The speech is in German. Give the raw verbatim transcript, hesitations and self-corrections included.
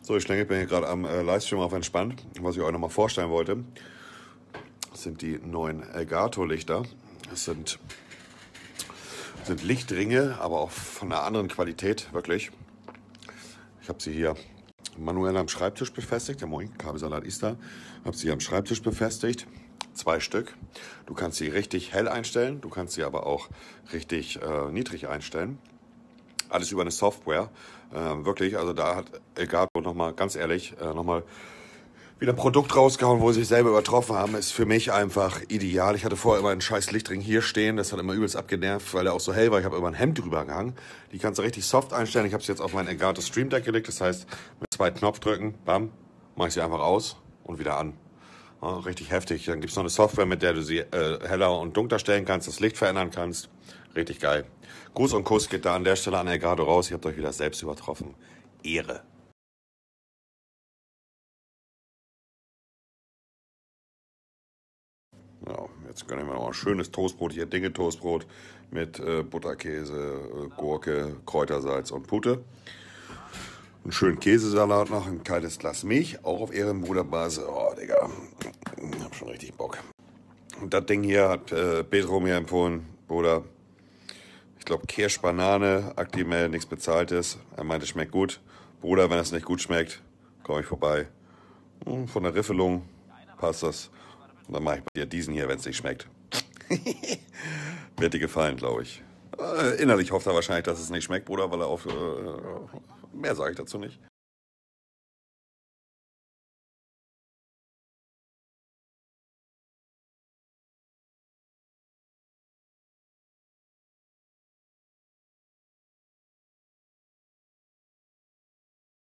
So, ich denke, ich bin hier gerade am äh, Livestream auf entspannt. Was ich euch nochmal vorstellen wollte, das sind die neuen Elgato-Lichter. Das sind, sind Lichtringe, aber auch von einer anderen Qualität, wirklich. Ich habe sie hier manuell am Schreibtisch befestigt. Ja, moin, Kabelsalat ist da. Habe sie hier am Schreibtisch befestigt. Zwei Stück. Du kannst sie richtig hell einstellen, du kannst sie aber auch richtig äh, niedrig einstellen. Alles über eine Software. Äh, wirklich, also da hat Elgato nochmal, ganz ehrlich, äh, nochmal wieder ein Produkt rausgehauen, wo sie sich selber übertroffen haben. Ist für mich einfach ideal. Ich hatte vorher immer einen scheiß Lichtring hier stehen. Das hat immer übelst abgenervt, weil der auch so hell war. Ich habe immer ein Hemd drüber gehangen. Die kannst du richtig soft einstellen. Ich habe sie jetzt auf mein Elgato Stream Deck gelegt. Das heißt, mit zwei Knopfdrücken, bam, mache ich sie einfach aus und wieder an. Ja, richtig heftig. Dann gibt es noch eine Software, mit der du sie äh, heller und dunkler stellen kannst, das Licht verändern kannst. Richtig geil. Gruß und Kuss geht da an der Stelle an Elgato raus. Ihr habt euch wieder selbst übertroffen. Ehre. Ja, jetzt gönne ich mir noch ein schönes Toastbrot hier, Dinge-Toastbrot mit äh, Butterkäse, äh, Gurke, Kräutersalz und Pute. Einen schönen Käsesalat noch, ein kaltes Glas Milch, auch auf Ehrenbruderbasis. Oh, Digga, ich hab schon richtig Bock. Und das Ding hier hat äh, Pedro mir empfohlen, Bruder. Ich glaube, Kirsch, Banane, Actimel, nichts Bezahltes. Er meinte, es schmeckt gut. Bruder, wenn es nicht gut schmeckt, komme ich vorbei. Hm, von der Riffelung passt das. Und dann mache ich bei dir diesen hier, wenn es nicht schmeckt. Wird dir gefallen, glaube ich. Äh, innerlich hofft er wahrscheinlich, dass es nicht schmeckt, Bruder, weil er auf... Äh, mehr sage ich dazu nicht.